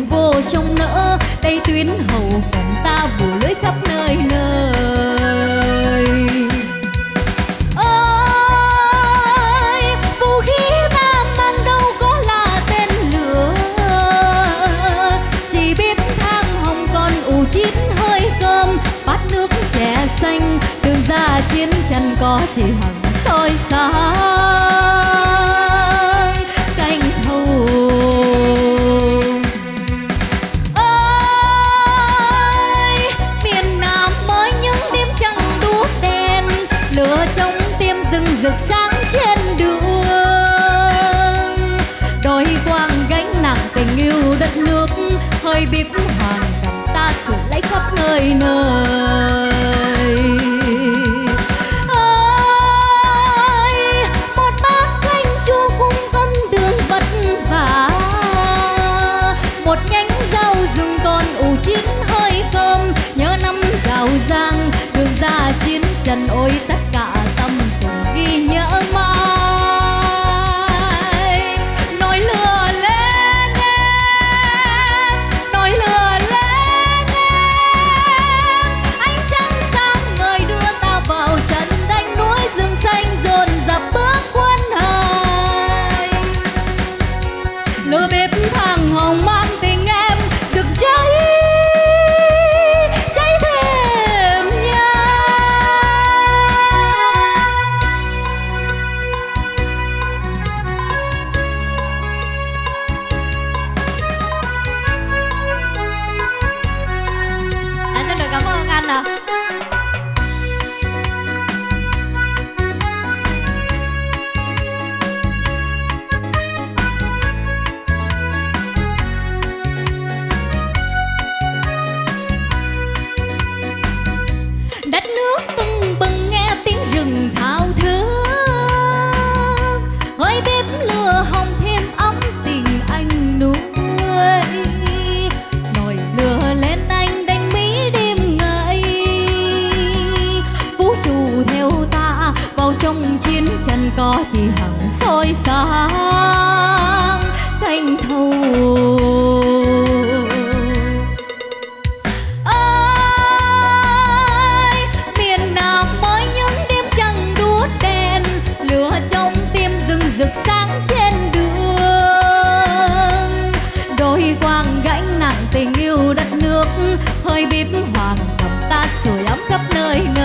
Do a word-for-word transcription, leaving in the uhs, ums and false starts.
đường vô trong nỡ, đây tuyến hậu cần ta bù lưới khắp nơi nơi. Ơi vũ khí ta mang đâu có là tên lửa, chỉ biết thang hồng còn ủ chít hơi cơm, bát nước chè xanh đường ra chiến tranh có chỉ hằng soi sáng canh thâu. Ơi miền Nam mới những đêm trăng đuốc đèn, lửa trong tim rừng rực sáng trên đường, đôi quang gánh nặng tình yêu đất nước, hơi bíp hoàng cầm ta sửa lấy khắp nơi nơi. Một nhánh rau rừng còn ủ chín hơi cơm, nhớ năm giàu giang đường ra chiến trận, ôi tất cả tâm tình ghi nhớ mãi. Nói lừa lên em, nói lừa lên em, ánh trăng sáng ngời đưa ta vào trận đánh, núi rừng xanh dồn dập bước quân hài. Lửa bếp thang hồng mang tình em rực cháy, cháy thêm nha. Anh xin được cảm ơn anh ạ. Đất nước tưng bừng nghe tiếng rừng thao thức, hơi bếp lửa hồng thêm ấm tình anh nuôi. Nồi lửa lên anh đánh mỹ đêm ngày, vũ trụ theo ta vào trong chiến tranh có chỉ hằng soi sáng canh thâu. Rực sáng trên đường, đôi quang gánh nặng tình yêu đất nước, hơi bíp hoàng cầm ta sưởi ấm khắp nơi nơi.